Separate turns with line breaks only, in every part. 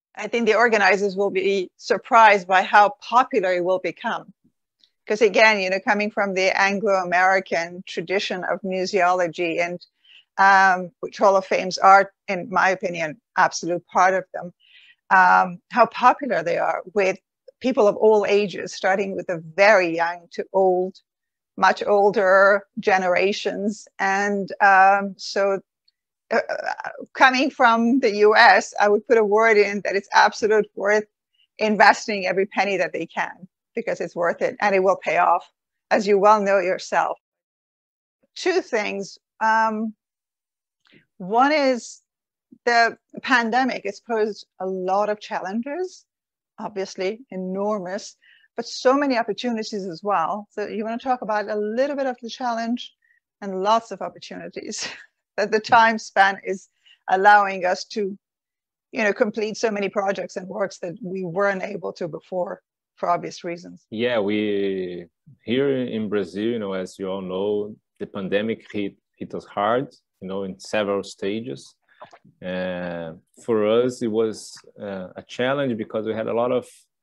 I think the organizers will be surprised by how popular it will become. Because again, coming from the Anglo-American tradition of museology, and which Hall of Fames are, in my opinion, absolute part of them, how popular they are with people of all ages, starting with the very young to old, much older generations. And so coming from the US, I would put a word in that it's absolute worth investing every penny that they can, because it's worth it and it will pay off, as you well know yourself. Two things. One is the pandemic has posed a lot of challenges, obviously enormous, but so many opportunities as well. So you want to talk about a little bit of the challenge and lots of opportunities that the time span is allowing us to, complete so many projects and works that we weren't able to before for obvious reasons.
Yeah, we here in Brazil, as you all know, the pandemic hit us hard, in several stages. For us, it was a challenge because we had a lot of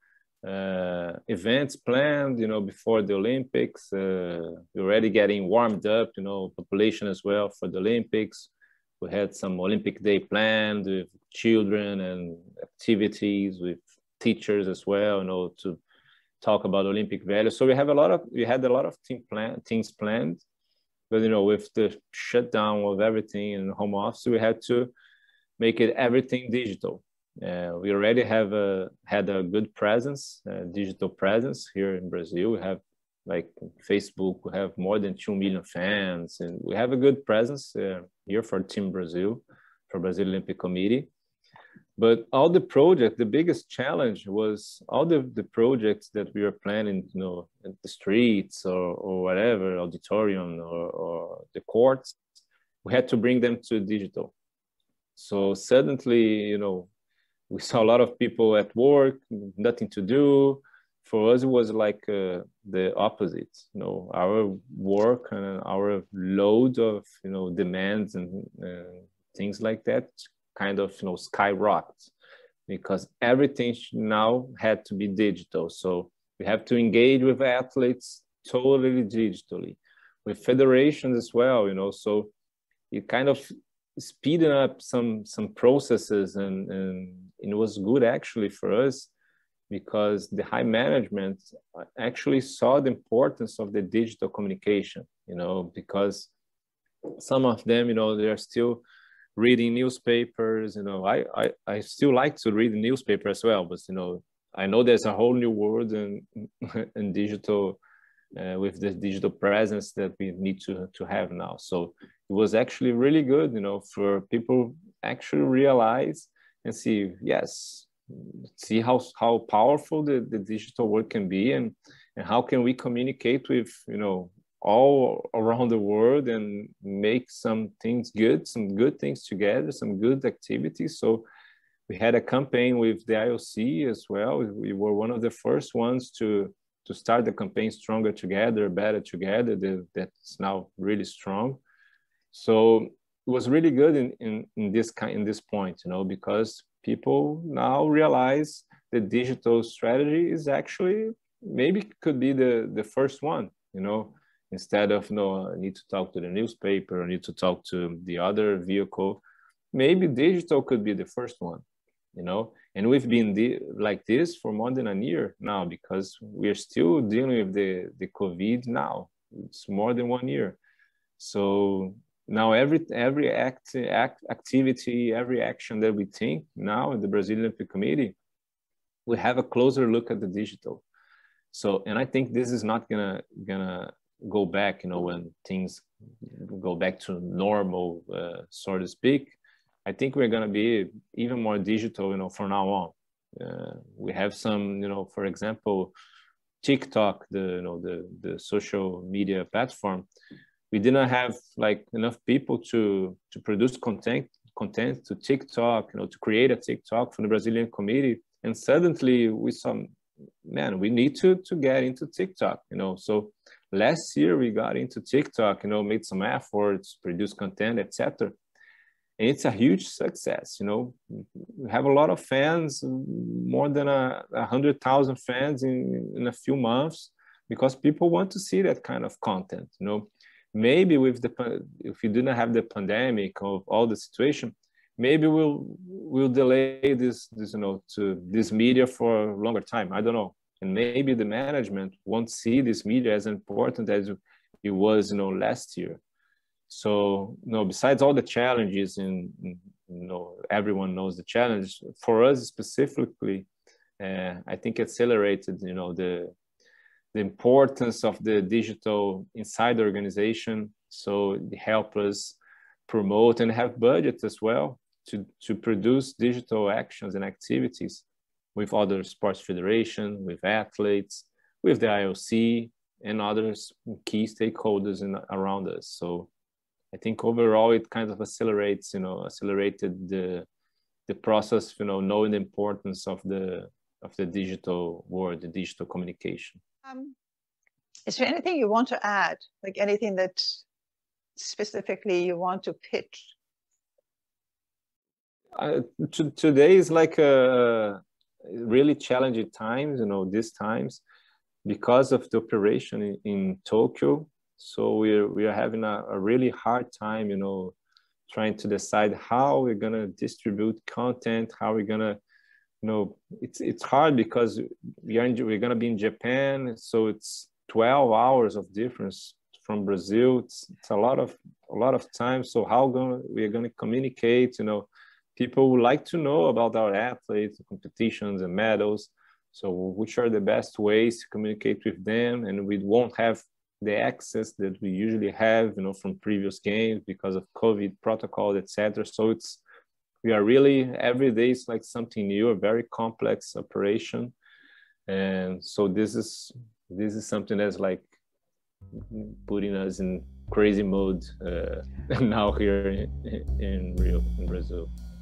events planned, before the Olympics. We're already getting warmed up, population as well for the Olympics. We had some Olympic Day planned with children and activities with teachers as well, to talk about Olympic values. So we had a lot of things planned, but with the shutdown of everything in home office, we had to make it everything digital. We already had a good presence, digital presence here in Brazil. We have like Facebook, we have more than 2 million fans, and we have a good presence here for Team Brazil, for Brazil Olympic Committee. But all the projects, the biggest challenge was all the projects that we were planning, in the streets or whatever, auditorium or the courts, we had to bring them to digital. So suddenly, we saw a lot of people at work, nothing to do. For us, it was like the opposite. Our work and our load of, demands and things like that kind of, skyrocketed, because everything now had to be digital. So we have to engage with athletes totally digitally, with federations as well, so it kind of speeding up some processes, and it was good actually for us, because the high management actually saw the importance of the digital communication, because some of them, they're still reading newspapers. I still like to read the newspaper as well, but I know there's a whole new world in digital, with the digital presence that we need to have now. So it was actually really good, for people actually realize and see, see how powerful the digital work can be, and how can we communicate with, all around the world and make some good things together, some good activities. So we had a campaign with the IOC as well. We were one of the first ones to start the campaign Stronger Together, Better Together, that's now really strong. So it was really good in this point, because people now realize the digital strategy is actually maybe could be the first one, instead of I need to talk to the newspaper, I need to talk to the other vehicle. Maybe digital could be the first one, and we've been like this for more than a year now, because we're still dealing with the COVID now. It's more than 1 year. So now every activity, every action that we think now in the Brazilian Olympic Committee, we have a closer look at the digital. So, and I think this is not gonna go back, when things go back to normal, so to speak. I think we're gonna be even more digital, from now on. We have some, for example, TikTok, the social media platform. We didn't have like enough people to produce content to TikTok, to create a TikTok from the Brazilian committee. And suddenly we saw, man, we need to get into TikTok, So last year we got into TikTok, made some efforts, produced content, etc. And it's a huge success, you know. We have a lot of fans, more than 100,000 fans in a few months, because people want to see that kind of content, you know. Maybe with if we didn't have the pandemic of all the situation, maybe we'll delay this you know, to this media for a longer time. I don't know. And maybe the management won't see this media as important as it was, you know, last year. So, you know, besides all the challenges, and you know, everyone knows the challenge, for us specifically, I think accelerated, you know, the importance of the digital inside the organization. So it helped us promote and have budget as well to produce digital actions and activities with other sports federation, with athletes, with the IOC and others key stakeholders around us. So I think overall it kind of accelerated the process, you know, knowing the importance of the digital world, the digital communication.
Is there anything you want to add, like anything that specifically you want to pitch?
Today is like a really challenging times, you know, these times, because of the operation in Tokyo. So we are having a really hard time, you know, trying to decide how we're gonna distribute content, how we're gonna, you know, it's hard because we're gonna be in Japan, so it's 12 hours of difference from Brazil. It's a lot of time. So how we're gonna communicate, you know? People would like to know about our athletes, competitions and medals. So which are the best ways to communicate with them? And we won't have the access that we usually have, you know, from previous games because of COVID protocol, etc. So we are really, every day is like something new, a very complex operation. And so this is something that's like putting us in crazy mode now here in Rio, in Brazil.